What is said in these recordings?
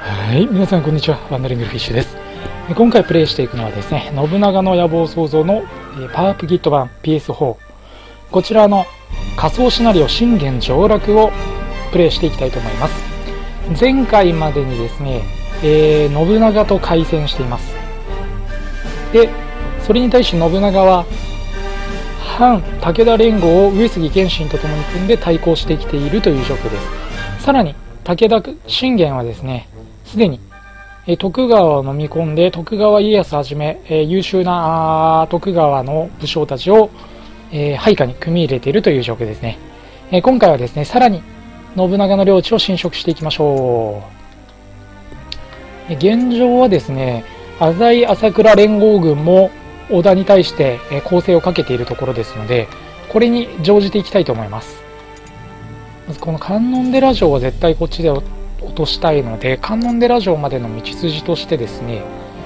はい、皆さんこんにちは。ワンダリングフィッシュです。今回プレイしていくのはですね、信長の野望創造のパワーアップギット版 PS4、こちらの仮想シナリオ信玄上洛をプレイしていきたいと思います。前回までにですね、信長と開戦しています。で、それに対して信長は反武田連合を上杉謙信と共に組んで対抗してきているという状況です。さらに武田信玄はですね、すでに徳川を飲み込んで、徳川家康はじめ優秀な徳川の武将たちを配下に組み入れているという状況ですね。今回はですね、さらに信長の領地を侵食していきましょう。現状はですね、浅井朝倉連合軍も織田に対して攻勢をかけているところですので、これに乗じていきたいと思います。まずこの観音寺城は絶対こっちで落としたいので、観音寺城までの道筋としてですね、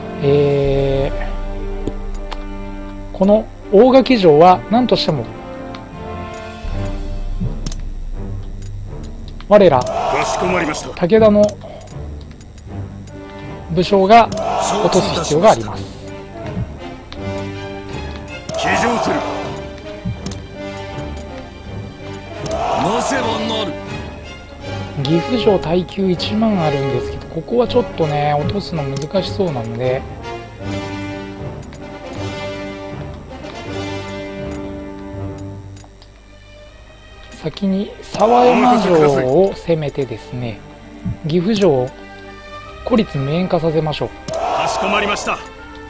この大垣城は何としても我ら武田の武将が落とす必要があります。 騎乗する。なせばなる。 岐阜城耐久1万あるんですけど、ここはちょっとね落とすの難しそうなので、先に沢山城を攻めてですね、岐阜城を孤立無縁化させましょう。 かしこまりました。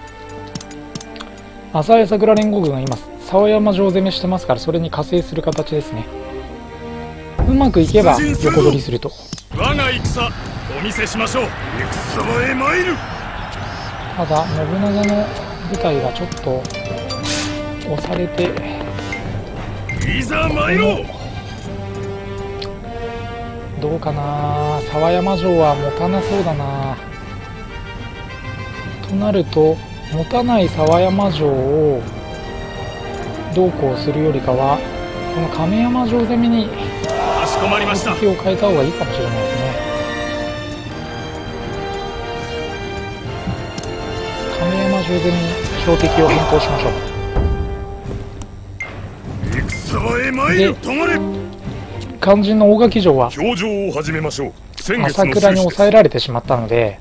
浅井桜連合軍が今沢山城攻めしてますから、それに加勢する形ですね。うまくいけば横取りすると。 我が戦お見せしましょう。戦場へ参る。 ただ信長の部隊がちょっと押されて、 いざ参ろう。 どうかな。沢山城は持たなそうだな。となると持たない沢山城をどうこうするよりかは、この亀山城攻めにかしこまりました。 敵を変えた方がいいかもしれないですね。亀山城攻めに標的を変更しましょう。 戦場へ参る。止まれ。 肝心の大垣城は表情を始めましょう。 朝倉に抑えられてしまったので、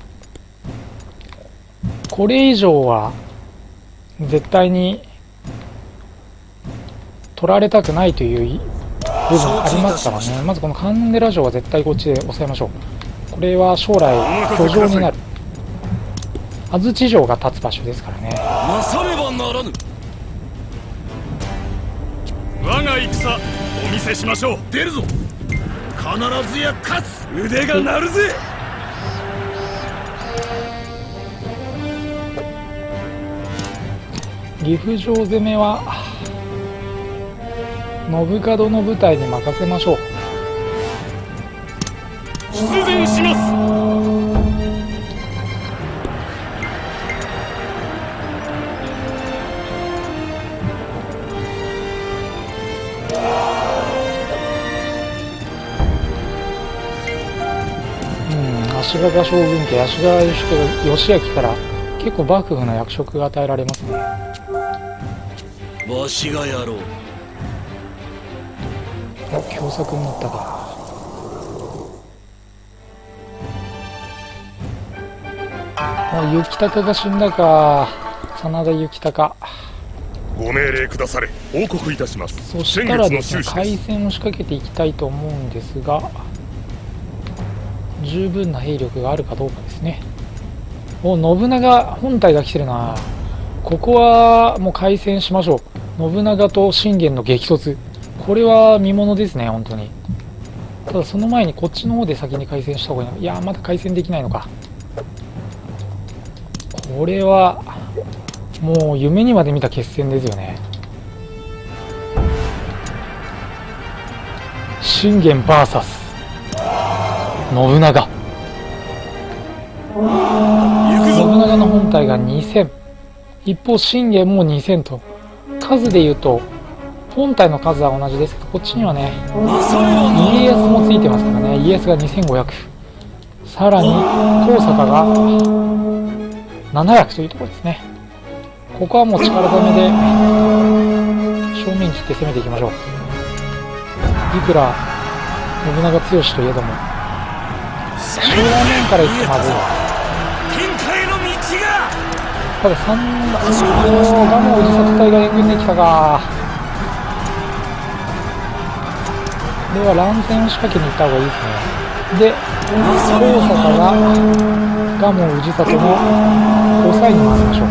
これ以上は絶対に取られたくないという部分ありますからね。まずこの観音寺城は絶対こっちで抑えましょう。これは将来居城になる安土城が立つ場所ですからね。 なさねばならぬ。我が戦お見せしましょう。出るぞ。必ずや勝つ。腕が鳴るぜ。 岐阜城攻めは信門の部隊に任せましょう。 出陣します。 足利将軍家、足利義昭から結構幕府の役職が与えられますね。 わしがやろう。 凶作になったか。もう行高が死んだか。真田行高。 ご命令くだされ。報告いたします。 そしたらですね、海戦を仕掛けていきたいと思うんですが、十分な兵力があるかどうかですね。お、信長本体が来てるな。ここはもう開戦しましょう。信長と信玄の激突、これは見ものですね、本当に。ただその前にこっちの方で先に開戦した方がいいの。いや、まだ開戦できないのか。これはもう夢にまで見た決戦ですよね。信玄 VS 信長。信長の本体が2000、一方信玄も2000と、数でいうと本体の数は同じですけど、こっちにはね家康もついてますからね。家康が2500、 さらに高坂が700というところですね。ここはもう力攻めで正面切って攻めていきましょう。いくら信長強しといえども正面から行ってまずい。ただ蒲生氏里隊が援軍できたか。これは乱戦を仕掛けに行った方がいいですね。で高坂が蒲生氏里の抑えに回しましょう。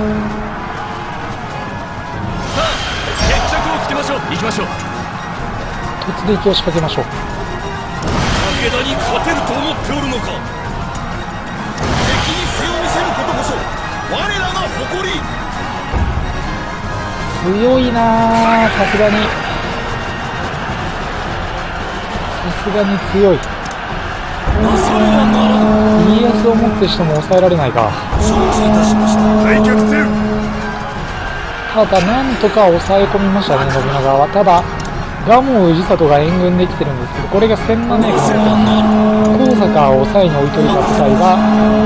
さあ決着をつけましょう。行きましょう。 突撃を仕掛けましょう。 武田に勝てると思っておるのか。敵に背を見せることこそ我らの誇り。 強いなあ、さすがに強い。家康をもってしても抑えられないか。 承知いたしました。退却せる。 ただなんとか抑え込みましたね、信長は。ただ蒲生氏里が援軍できてるんですけど、これが1700の高坂を抑えに置いといた部隊が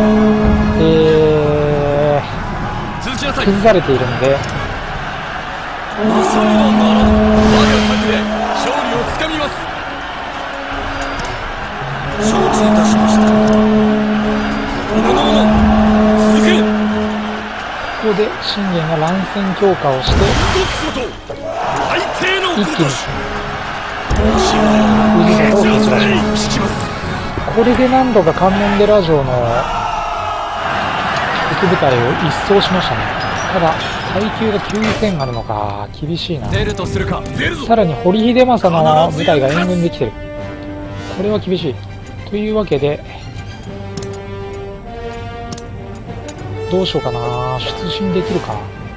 崩されているので、 我が策で勝利をつかみます。承知いたしました。続け。 ここで信玄が乱戦強化をして一気に氏里を蹴散らします。これで何度か観音寺城の敵部隊を一掃しましたね。ただ耐久が9000あるのか、厳しいな。さらに堀秀政の部隊が援軍できてる。これは厳しい。というわけでどうしようかな。出陣できるか。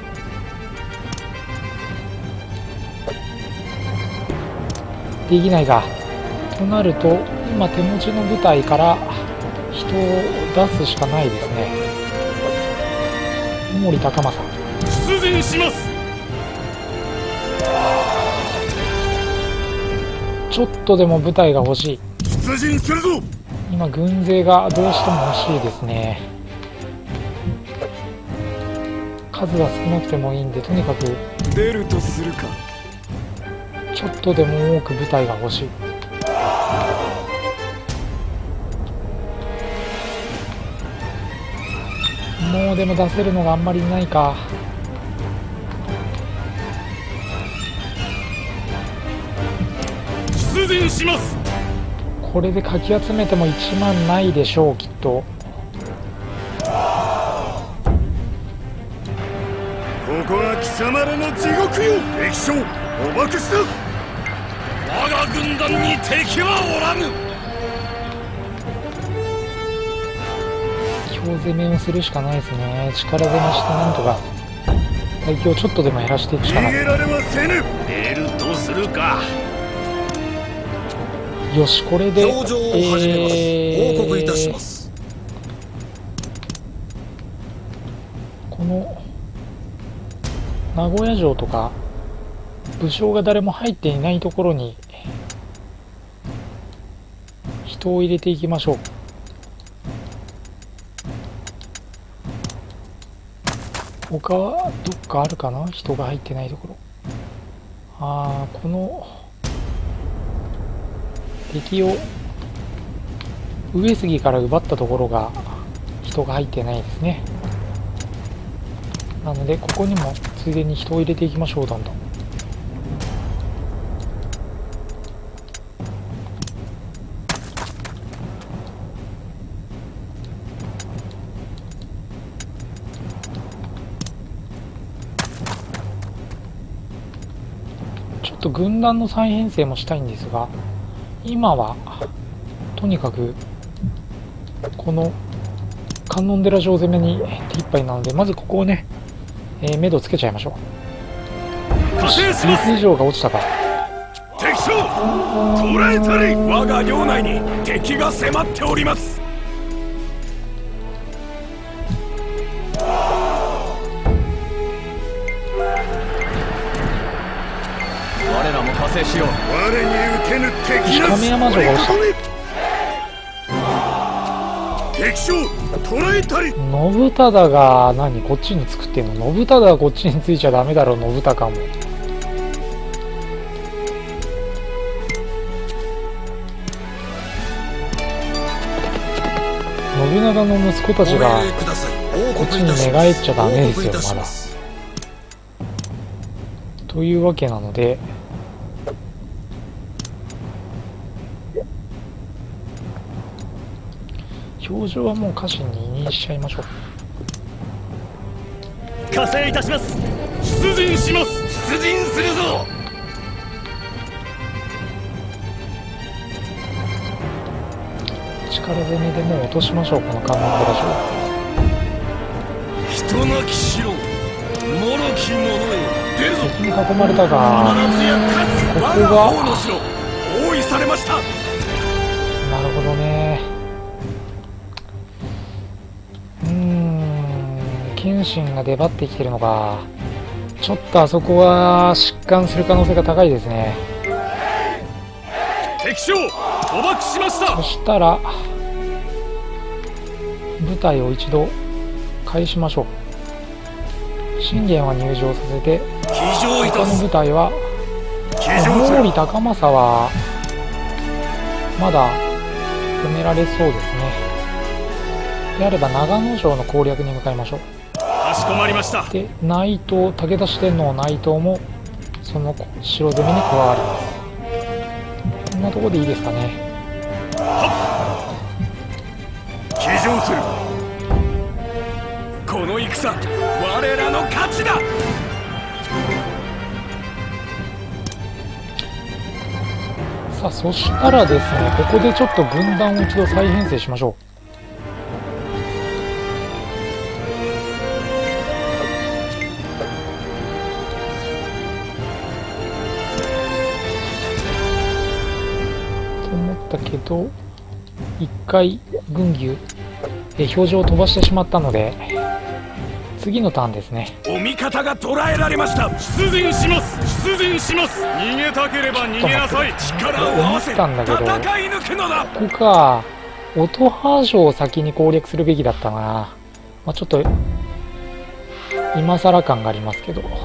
できないか。となると今手持ちの部隊から人を出すしかないですね。小森高政出陣します。 ちょっとでも部隊が欲しい。 出陣するぞ。 今軍勢がどうしても欲しいですね。数は少なくてもいいんで、とにかく出るとするか。 ちょっとでも多く部隊が欲しい。もうでも出せるのがあんまりないか。 出陣します。 これでかき集めても1万ないでしょう、きっと。 ここは貴様らの地獄よ。敵将おまけした。我が軍団に敵はおらぬ。 強攻めをするしかないですね。力攻めしてなんとか耐久をちょっとでも減らしていくしかない。 逃げられはせぬ。出るとするか。 よし、これで上場を始めます。報告いたします。 この名古屋城とか武将が誰も入っていないところに人を入れていきましょう。他はどっかあるかな、人が入ってないところ。この敵を上杉から奪ったところが人が入ってないですね。なのでここにもついでに人を入れていきましょう。どんどんちょっと軍団の再編成もしたいんですが、今はとにかくこの観音寺城攻めに手一杯なので、まずここをね、目処つけちゃいましょう。よし、水城が落ちたか。 敵将捕らえたり。我が領内に敵が迫っております。我らも加勢しよう。我に受けぬ敵なし。 亀山城が落ちた。 敵敵将捕らえたり。 信忠が何こっちに作ってんの？信忠がこっちについちゃダメだろ、信孝も。信長の息子たちがこっちに寝返っちゃダメですよ、まだ。というわけなので、表情はもう家臣に委任しちゃいましょう。 加勢いたします。出陣します。出陣するぞ。 力攻めでもう落としましょう、この観音寺城。 人なき城、もろき者よ、出るぞ。 敵に囲まれたが、 必ずや勝つ。 ここ我がが王の城包囲されました。 なるほどね。謙信が出張ってきてるのか。ちょっとあそこは疾患する可能性が高いですね。 敵将捕獲しました。 そしたら部隊を一度返しましょう。信玄は入場させて、 騎乗いたす。 他の部隊は毛利高政はまだ攻められそうですね。であれば長野城の攻略に向かいましょう。 かしこまりました。 で内藤、武田四天王内藤もその城攻めに加わります。こんなところでいいですかね。 騎乗する。この戦我らの勝ちだ。 さあそしたらですね、ここでちょっと軍団を一度再編成しましょう。だけど一回軍牛表示を飛ばしてしまったので、次のターンですね。 お味方が捕らえられました。出陣します。出陣します。逃げたければ逃げなさい。力を合わせ戦い抜くのだ。 ここか。音羽城を先に攻略するべきだったな。まあ、ちょっと今更感がありますけど、さ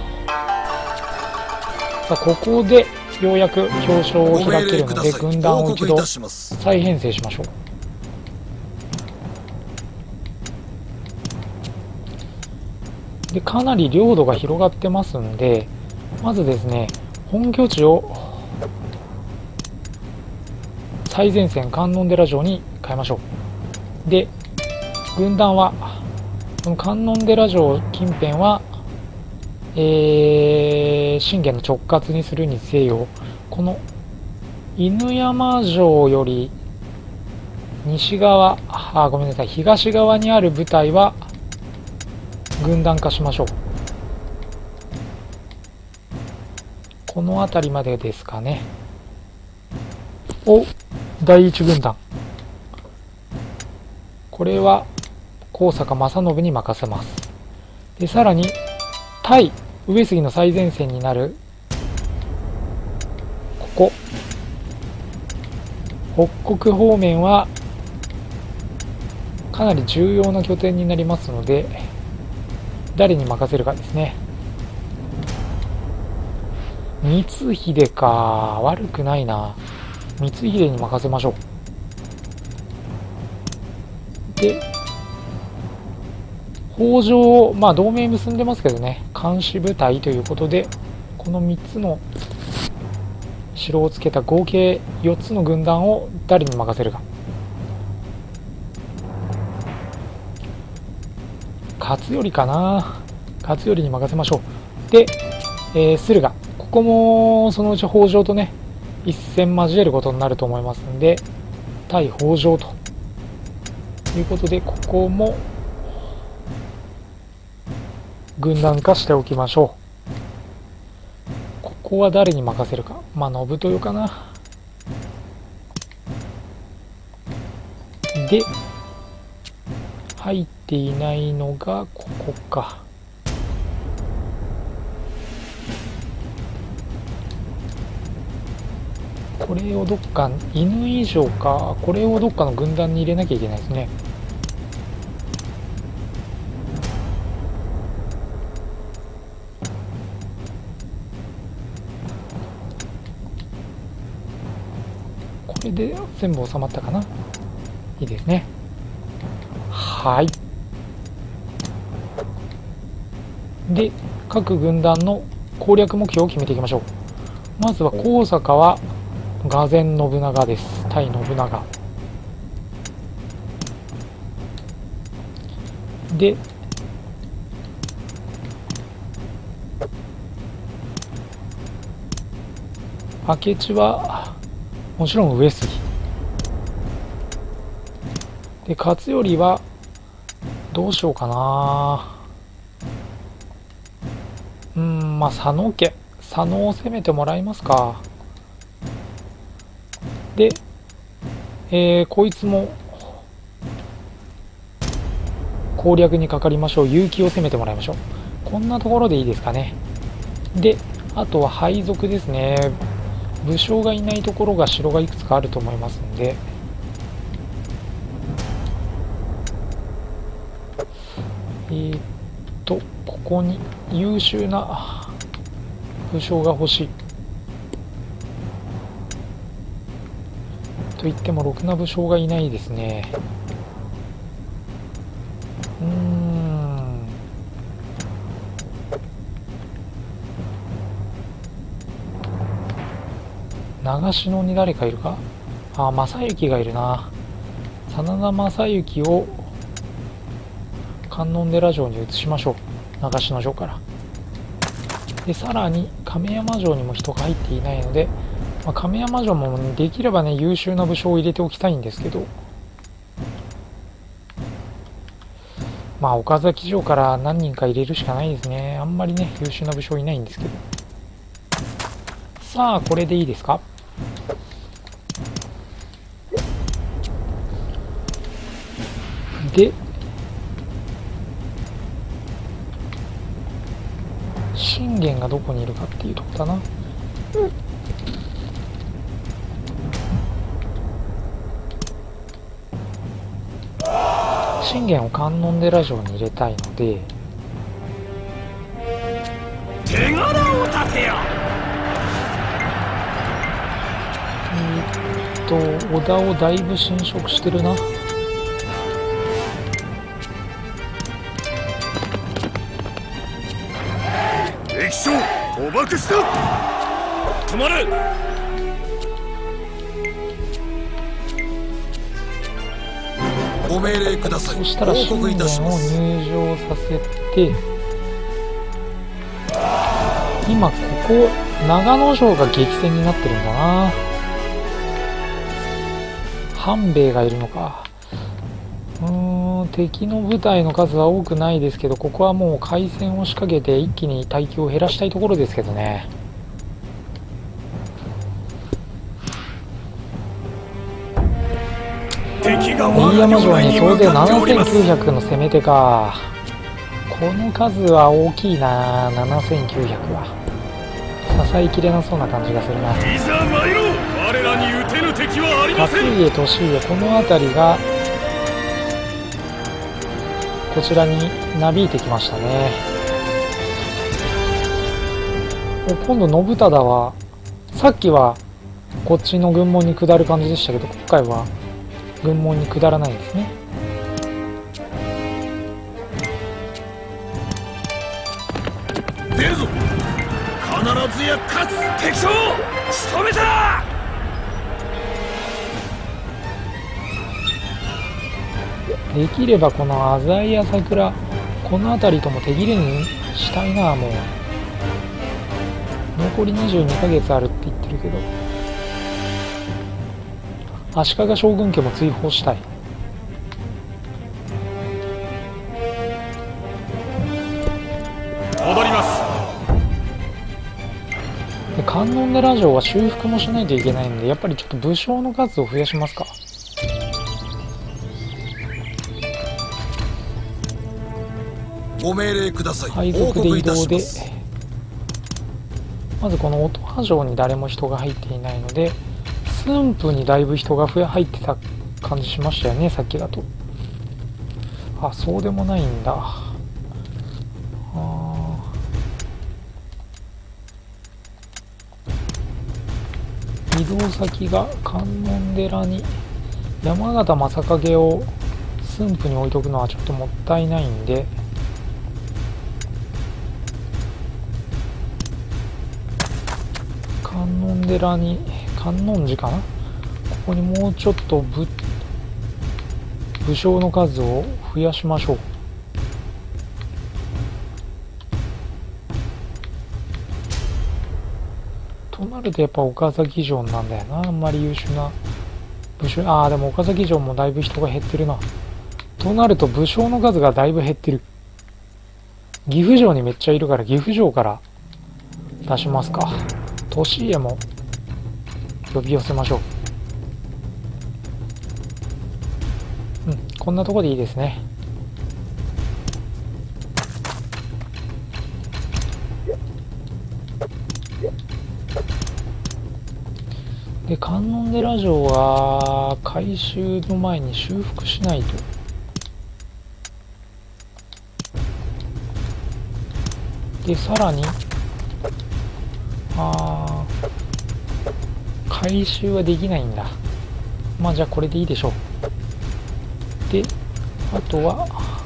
あここでようやく表彰を開けるので、軍団を一度再編成しましょう。でかなり領土が広がってますんで、まずですね、本拠地を最前線観音寺城に変えましょう。で軍団はこの観音寺城近辺は信玄の直轄にするにせよ、この犬山城より西側、ごめんなさい、東側にある部隊は軍団化しましょう。この辺りまでですかね。第一軍団、これは高坂正信に任せます。でさらに対上杉の最前線になるここ北国方面はかなり重要な拠点になりますので、誰に任せるかですね。光秀か、悪くないな。光秀に任せましょう。で北条、まあ同盟結んでますけどね、監視部隊ということで、この3つの城をつけた合計4つの軍団を誰に任せるか。勝頼かな。勝頼に任せましょう。で、駿河、ここもそのうち北条とね一戦交えることになると思いますんで、対北条ということで、ここも軍団化しておきましょう。ここは誰に任せるか。まあ信豊かな。で入っていないのがここか。これをどっか、犬以上か、これをどっかの軍団に入れなきゃいけないですね。 れで全部収まったかな。いいですね。はい。で、各軍団の攻略目標を決めていきましょう。まずは高坂は俄然信長です。対信長で、明智はもちろん上杉で、勝頼はどうしようかな。まあ佐野家、佐野を攻めてもらいますか。で、こいつも攻略にかかりましょう。結城を攻めてもらいましょう。こんなところでいいですかね。で、あとは配属ですね。武将がいないところが城がいくつかあると思いますんで、ここに優秀な武将が欲しいと言ってもろくな武将がいないですね。長篠に誰かいるか。正行がいるな。真田正幸を観音寺城に移しましょう。長篠城から。で、さらに亀山城にも人が入っていないので、亀山城もできればね、優秀な武将を入れておきたいんですけど、岡崎城から何人か入れるしかないですね。あんまりね、優秀な武将いないんですけど。さあ、これでいいですか。で、信玄がどこにいるかっていうとこだな。信玄を観音寺城に入れたいので、 手柄を立てよ。 織田をだいぶ侵食してるな。 敵将捕獲した。止まれ。ご命令ください。 そしたら信玄を入場させて、今ここ長野城が激戦になってるんだな。半兵衛がいるのか。敵の部隊の数は多くないですけど、ここはもう海戦を仕掛けて一気に耐久を減らしたいところですけどね。飯山城に総勢7900の攻め手か。この数は大きいな。7900は支えきれなそうな感じがするな。 いざ参ろう。我らに討てぬ敵はありません。 勝家、利家、この辺りがこちらになびいてきましたね。今度信忠は、さっきはこっちの軍門に下る感じでしたけど、今回は軍門に下らないですね。 出るぞ。必ずや勝つ。敵将仕留めた。 できればこの浅井や桜、この辺りとも手切れにしたいな。もう残り22ヶ月あるって言ってるけど、足利将軍家も追放したい。 戻ります。 で、観音寺城は修復もしないといけないんで、やっぱりちょっと武将の数を増やしますか。 ご命令ください。 配属で移動で、まずこの音羽城に誰も人が入っていないので、駿府にだいぶ人が入ってた感じしましたよね、さっきだと。そうでもないんだ。 移動先が観音寺に、山形正景を駿府に置いとくのはちょっともったいないんで、観音寺に、観音寺かな、ここにもうちょっと武将の数を増やしましょう。となるとやっぱ岡崎城なんだよな。あんまり優秀な武将、でも岡崎城もだいぶ人が減ってるな。となると武将の数がだいぶ減ってる。岐阜城にめっちゃいるから岐阜城から出しますか。利家も呼び寄せましょう。こんなとこでいいですね。で、観音寺城は改修の前に修復しないと。で、さらに改修はできないんだ。まあじゃあこれでいいでしょう。で、あとは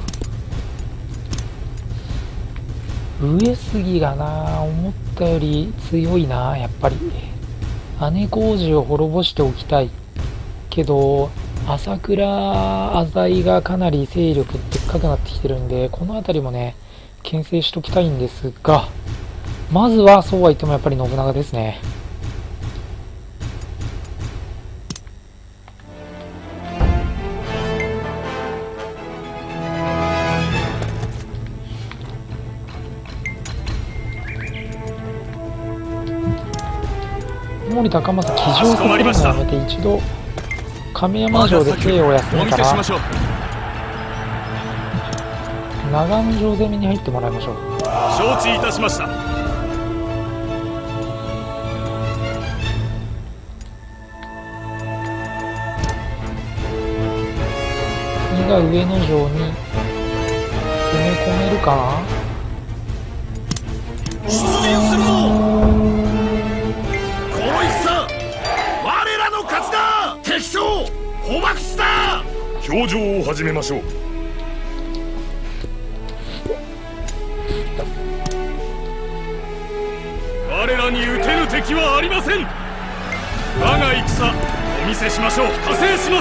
上杉がな、思ったより強いな。やっぱり姉小路を滅ぼしておきたいけど、朝倉浅井がかなり勢力でっかくなってきてるんで、この辺りもね牽制しときたいんですが、まずはそうは言ってもやっぱり信長ですね。毛利高政騎乗させるのをやめて、一度亀山城で兵を休めたら長野城攻めに入ってもらいましょう。 承知いたしました。 次が上野城に攻め込めるかな。 出陣するぞ。この戦我らの勝ちだ。敵将捕獲した。表情を始めましょう。我らに討てぬ敵はありません。我が戦お見せしましょう。加勢します。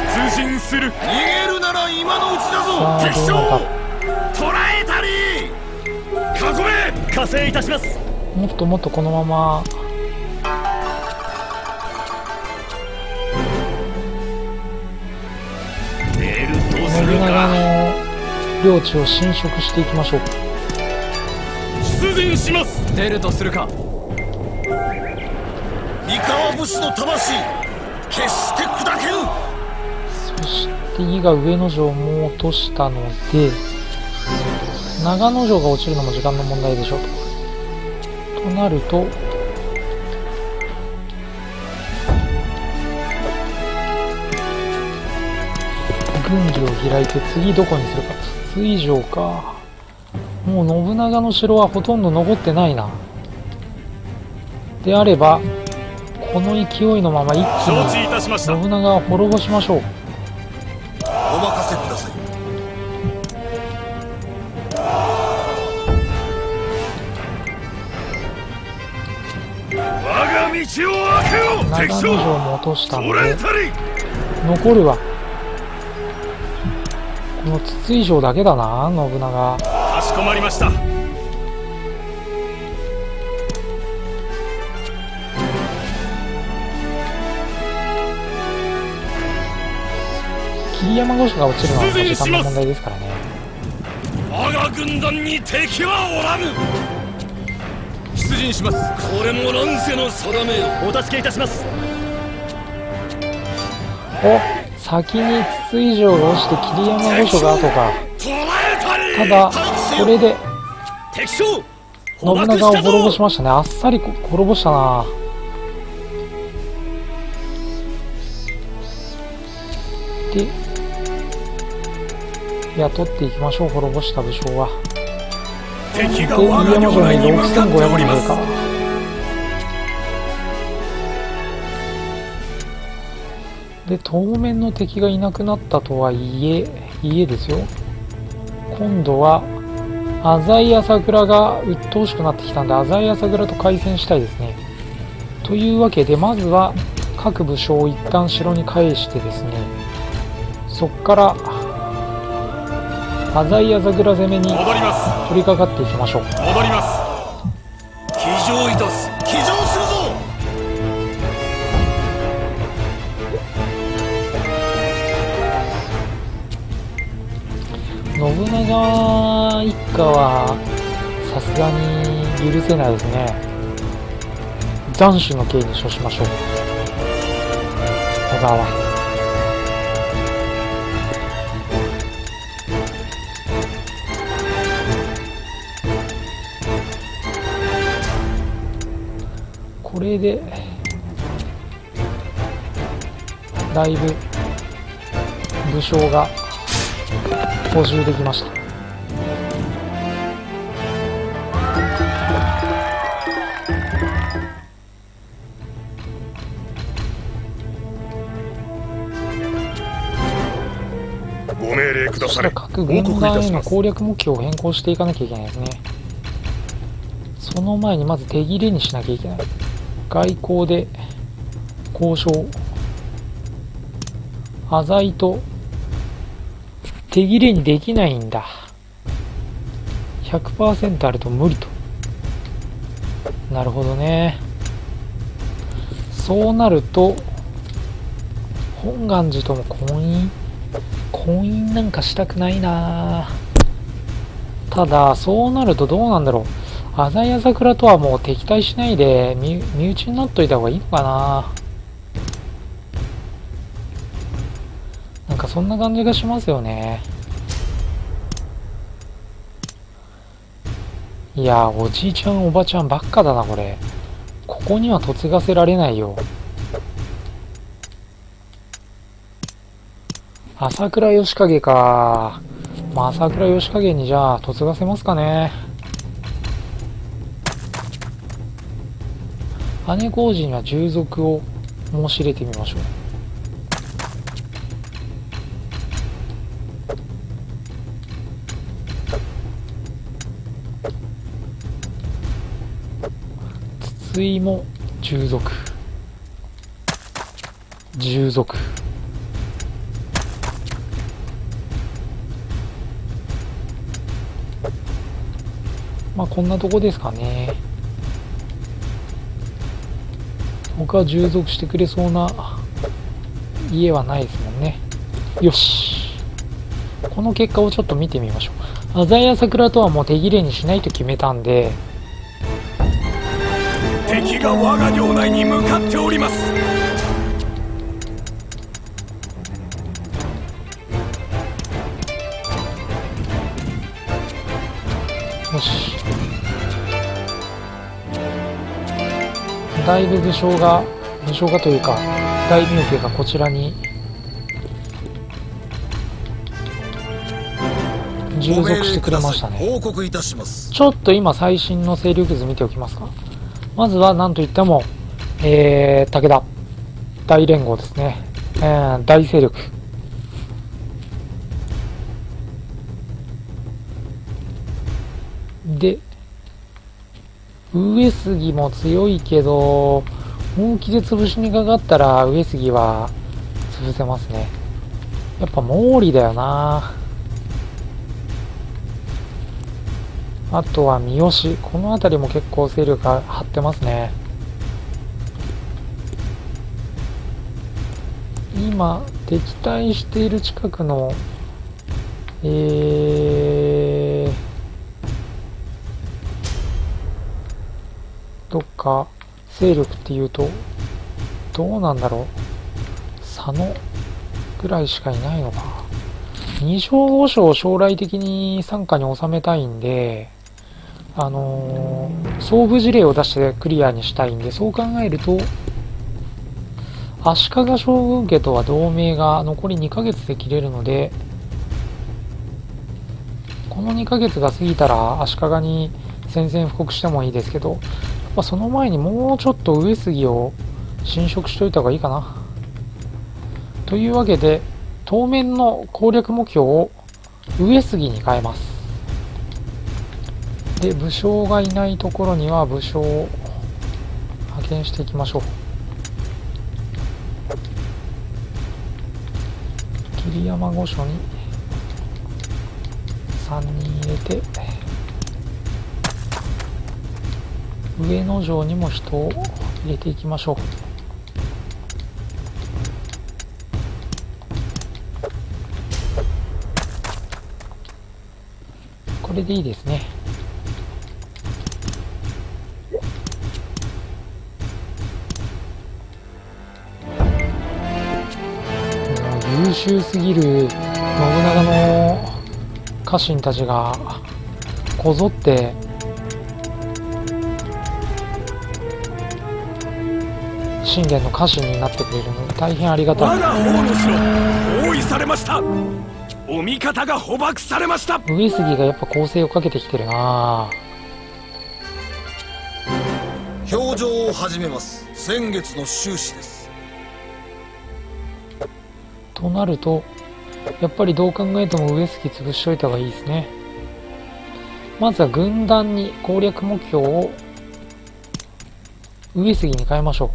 出陣する。逃げるなら今のうちだぞ。敵将捕らえたり囲め。加勢いたします。 もっともっとこのまま信長の領地を侵食していきましょう。 出陣します。 出るとするか。 三河武士の魂決して砕けぬ。 そして伊賀上野城も落としたので、長野城が落ちるのも時間の問題でしょうと。となると軍議を開いて次どこにするか。筒井城か。もう信長の城はほとんど残ってないな。であればこの勢いのまま一気に信長を滅ぼしましょう。 お任せください。我が道を開けよ。 長野城も落としたので残るはこの筒井城だけだな。信長かしこまりました。 桐山御所が落ちるのは時間の問題ですからね。 我が軍団に敵はおらぬ。 出陣します。 これも乱世の定めよ。 お助けいたします。 お、先に筒井城が落ちて桐山御所が後か。ただこれで信長を滅ぼしましたね。あっさり滅ぼしたな。で雇っていきましょう。滅ぼした武将は。 敵がで飯山城に6500人か。 で当面の敵がいなくなったとはいえですよ。今度は浅井朝倉が鬱陶しくなってきたんで、浅井朝倉と対戦したいですね。というわけで、まずは各武将を一旦城に返してですね、そっから浅井朝倉攻めに取り掛かっていきましょう。 戻ります。騎乗いたす。騎乗するぞ。 信長一家はさすがに許せないですね。斬首の刑に処しましょう。小川これでだいぶ武将が補充できました。 ご命令ください。 各軍団への攻略目標を変更していかなきゃいけないですね。その前にまず手切れにしなきゃいけない。外交で交渉。浅井と手切れにできないんだ。 100% あると無理と。なるほどね。そうなると本願寺とも婚姻なんかしたくないな。ただそうなるとどうなんだろう。浅井朝倉とはもう敵対しないで身内になっといた方がいいのかな。なんかそんな感じがしますよね。いやおじいちゃんおばちゃんばっかだなこれ。ここには嫁がせられないよ。朝倉義景か。まあ、朝倉義景にじゃあ嫁がせますかね。姉小路には従属を申し入れてみましょう。筒井も従属。まあこんなとこですかね。他従属してくれそうな家はないですもんね。よし、この結果をちょっと見てみましょう。浅井朝倉とはもう手切れにしないと決めたんで、 敵が我が領内に向かっております。 よし、だいぶ武将がというか大名家がこちらに従属してくれましたね。 報告いたします。 ちょっと今最新の勢力図見ておきますか。まずは何といっても、武田大連合ですね、大勢力で、上杉も強いけど本気で潰しにかかったら上杉は潰せますね。やっぱ毛利だよな。あとは三好、この辺りも結構勢力が張ってますね。今敵対している近くのどっか勢力っていうとどうなんだろう。佐野ぐらいしかいないのか。2勝5勝を将来的に傘下に収めたいんで、総部事例を出してクリアにしたいんで、そう考えると足利将軍家とは同盟が残り2ヶ月で切れるので、この2ヶ月が過ぎたら足利に宣戦布告してもいいですけど、やっぱその前にもうちょっと上杉を侵食しといた方がいいかな。 というわけで当面の攻略目標を上杉に変えます。で武将がいないところには武将を派遣していきましょう。桐山御所に3人入れて、上野城にも人を入れていきましょう。これでいいですね。優秀すぎる信長の家臣たちがこぞって信玄の家臣になってくれるので大変ありがたい。 我が方の城包囲されました。お味方が捕獲されました。 上杉がやっぱ攻勢をかけてきてるな。 表情を始めます。先月の収支です。 となるとやっぱりどう考えても上杉潰しといた方がいいですね。まずは軍団に攻略目標を上杉に変えましょ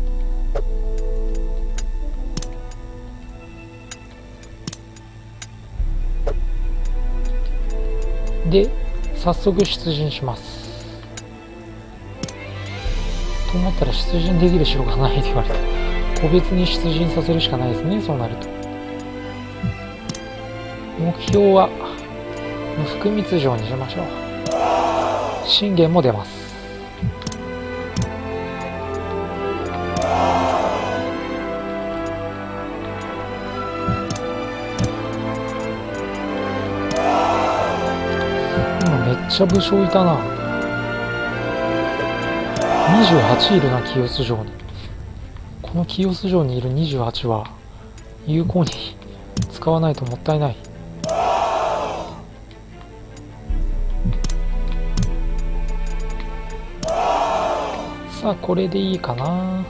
う。で早速出陣します。と思ったら出陣できる城がないと言われた。個別に出陣させるしかないですね。そうなると目標は福光城にしましょう。信玄も出ます。今めっちゃ武将いたな。28いるな、清洲城に。この清洲城にいる28は有効に使わないともったいない。さあこれでいいかな。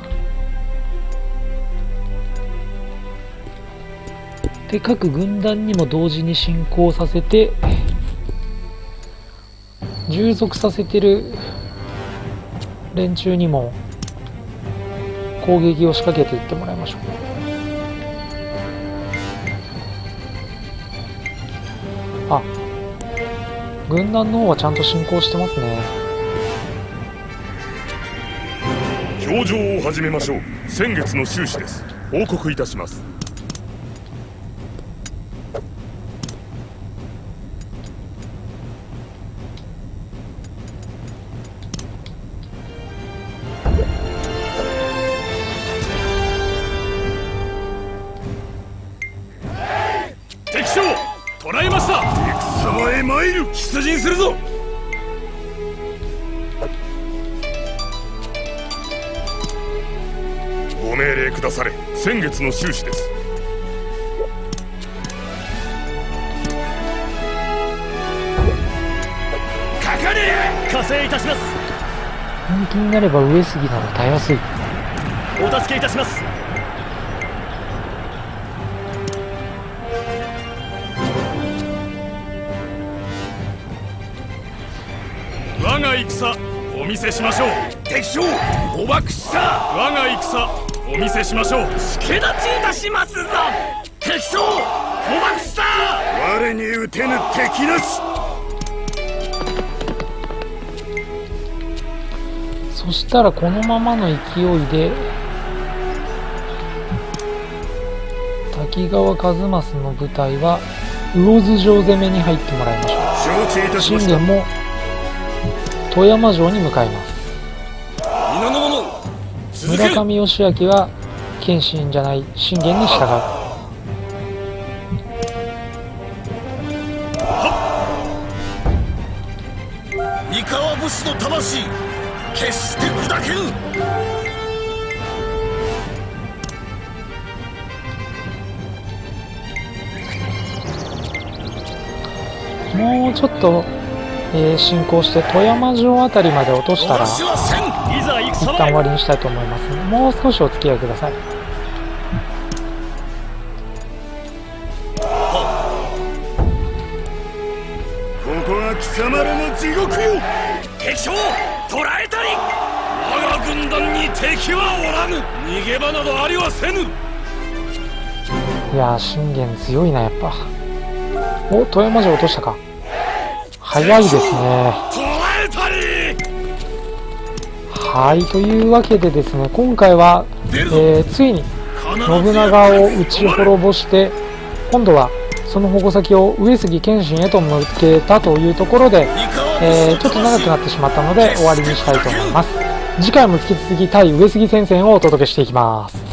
で各軍団にも同時に進行させて従属させてる連中にも攻撃を仕掛けていってもらいましょう。あ、軍団の方はちゃんと進行してますね。 表情を始めましょう。先月の収支です。報告いたします。 敵将捕らえました。戦場へ参る。出陣するぞ。 ご命令くだされ。先月の収支です。 かかれ。加勢いたします。 本気になれば上杉ならたやすい。 お助けいたします。 我が戦お見せしましょう。 敵将捕獲した。 我が戦お見せしましょう。 助立ちいたしますぞ。敵将捕獲した。我に撃てぬ敵なし。 そしたらこのままの勢いで滝川一益の部隊は魚津城攻めに入ってもらいましょう。 承知いたしま信した。 玄も富山城に向かいます。 皆の者続け。 村上義明は謙信じゃない信玄に従う。 三河武士の魂決して砕けぬ。 もうちょっと、進行して富山城あたりまで落としたら私は戦。いざ一旦終わりにしたいと思います。もう少しお付き合いください。 貴様らの地獄よ。敵将捕らえたり。我が軍団に敵はおらぬ。逃げ場などありはせぬ。 いやー、信玄強いな。やっぱお、富山城落としたか。早いですね。 捕らえたり。 はい、というわけでですね、今回は、ついに信長を討ち滅ぼして、今度はその矛先を上杉謙信へと向けたというところで、ちょっと長くなってしまったので終わりにしたいと思います。次回も引き続き対上杉戦線をお届けしていきます。